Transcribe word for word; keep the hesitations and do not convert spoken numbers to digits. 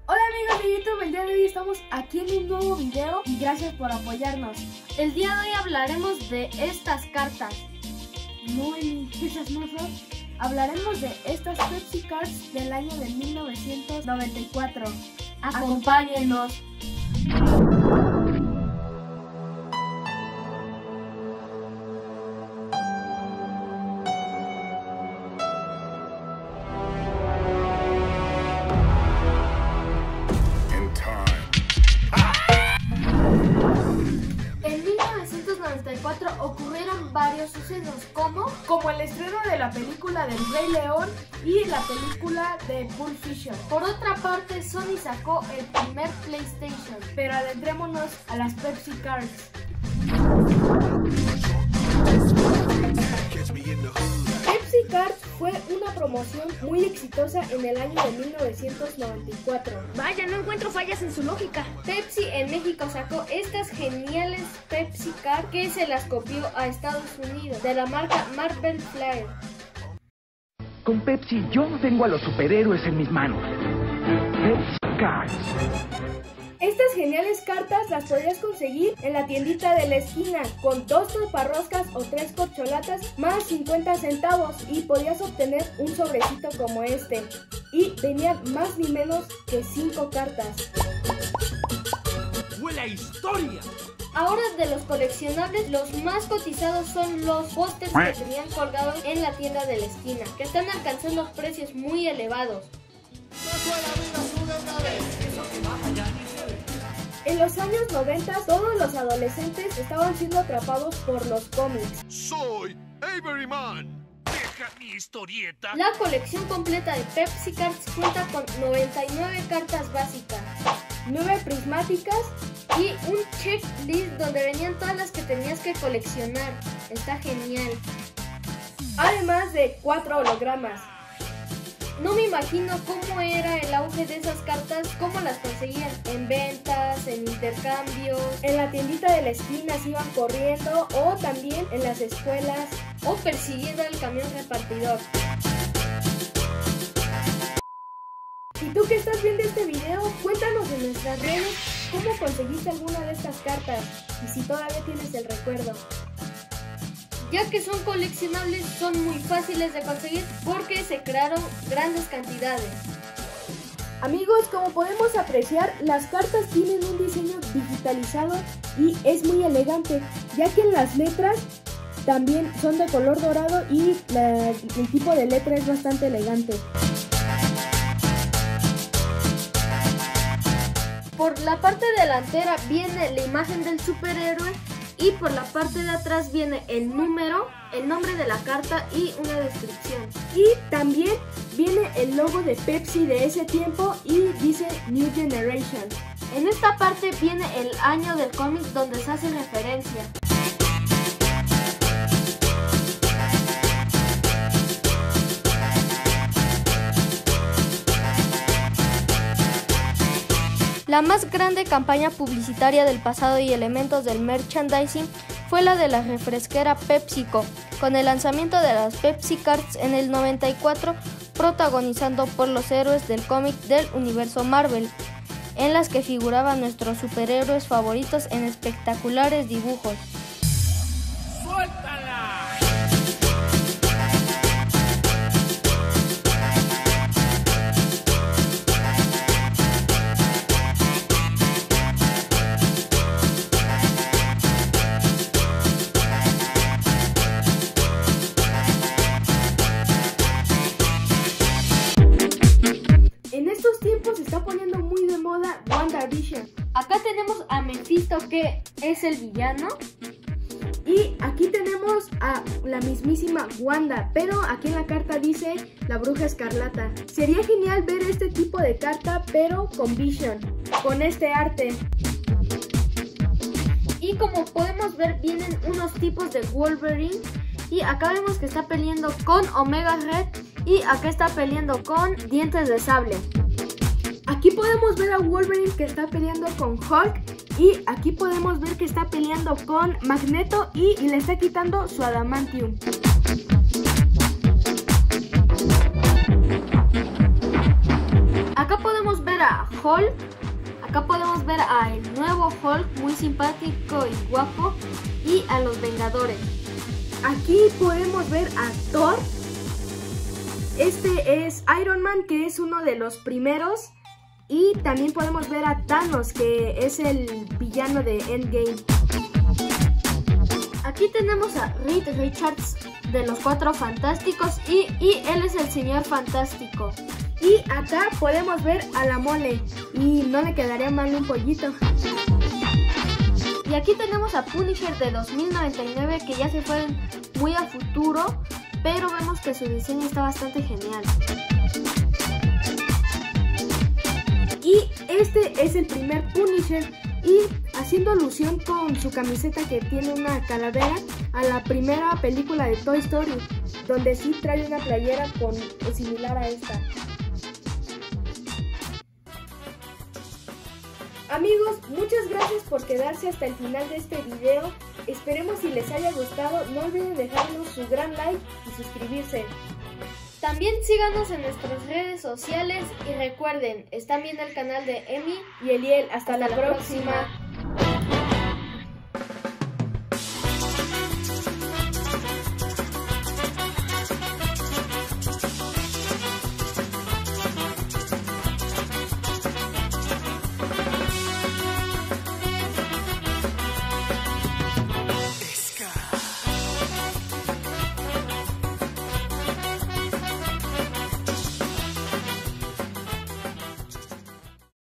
Hola amigos de YouTube, el día de hoy estamos aquí en un nuevo video y gracias por apoyarnos. El día de hoy hablaremos de estas cartas. No en esas masas, hablaremos de estas Pepsi Cards del año de mil novecientos noventa y cuatro. Acompáñenos. En mil novecientos noventa y cuatro ocurrieron varios sucesos, como Como el estreno de la película del Rey León y la película de Pulp Fiction. por otra parte Sony sacó el primer PlayStation. Pero adentrémonos a las Pepsi Cards. Pepsi Cards fue una promoción muy exitosa en el año de mil novecientos noventa y cuatro. Vaya, no encuentro fallas en su lógica. Pepsi en México sacó estas geniales Pepsi Card que se las copió a Estados Unidos de la marca Marvel Flyer. Con Pepsi yo tengo a los superhéroes en mis manos. Pepsi Cards. Estas geniales cartas las podrías conseguir en la tiendita de la esquina con dos taparroscas o tres corcholatas más cincuenta centavos y podías obtener un sobrecito como este. Y venían más ni menos que cinco cartas. ¡Huele a historia! Ahora, de los coleccionables, los más cotizados son los pósters que tenían colgados en la tienda de la esquina, que están alcanzando precios muy elevados. En los años noventa todos los adolescentes estaban siendo atrapados por los cómics. ¡Soy Avery Man! ¡Deja mi historieta! La colección completa de Pepsi Cards cuenta con noventa y nueve cartas básicas, nueve prismáticas y un checklist donde venían todas las que tenías que coleccionar. Está genial. además de cuatro hologramas. No me imagino cómo era el auge de esas cartas, cómo las conseguían en ventas, en intercambios, En la tiendita de la esquina se iban corriendo o también en las escuelas. o persiguiendo al camión repartidor. Y tú que estás viendo este video, cuéntanos en nuestras redes cómo conseguiste alguna de estas cartas y si todavía tienes el recuerdo. Ya que son coleccionables, son muy fáciles de conseguir porque se crearon grandes cantidades. Amigos, como podemos apreciar, las cartas tienen un diseño digitalizado y es muy elegante, ya que las letras también son de color dorado y la- el tipo de letra es bastante elegante. Por la parte delantera viene la imagen del superhéroe y por la parte de atrás viene el número, el nombre de la carta y una descripción. Y también viene el logo de Pepsi de ese tiempo y dice New Generation. En esta parte viene el año del cómic donde se hace referencia. La más grande campaña publicitaria del pasado y elementos del merchandising fue la de la refresquera PepsiCo, con el lanzamiento de las Pepsi Cards en el noventa y cuatro, protagonizando por los héroes del cómic del universo Marvel, en las que figuraban nuestros superhéroes favoritos en espectaculares dibujos. ¡Suéltala! En estos tiempos se está poniendo muy de moda WandaVision. Acá tenemos a Mephisto, que es el villano. Y aquí tenemos a la mismísima Wanda, pero aquí en la carta dice la Bruja Escarlata. Sería genial ver este tipo de carta, pero con Vision, con este arte. Y como podemos ver, vienen unos tipos de Wolverine. Y acá vemos que está peleando con Omega Red. Y acá está peleando con Dientes de Sable. Aquí podemos ver a Wolverine que está peleando con Hulk. Y aquí podemos ver que está peleando con Magneto y, y le está quitando su adamantium. Acá podemos ver a a Hulk. Acá podemos ver a el nuevo Hulk, muy simpático y guapo, y a los Vengadores. Aquí podemos ver a Thor. Este es Iron Man, que es uno de los primeros. Y también podemos ver a Thanos, que es el villano de Endgame. Aquí tenemos a Reed Richards de los Cuatro Fantásticos y, y él es el Señor Fantástico. Y acá podemos ver a la Mole, y no le quedaría mal un pollito. Y aquí tenemos a Punisher de dos mil noventa y nueve, que ya se fueron muy a futuro, pero vemos que su diseño está bastante genial. Y este es el primer Punisher, y haciendo alusión con su camiseta que tiene una calavera a la primera película de Toy Story, donde sí trae una playera con, similar a esta. Amigos, muchas gracias por quedarse hasta el final de este video. Esperemos si les haya gustado. No olviden dejarnos su gran like y suscribirse. También síganos en nuestras redes sociales y recuerden, están viendo el canal de Emi y Eliel. Hasta, hasta la, la próxima. próxima.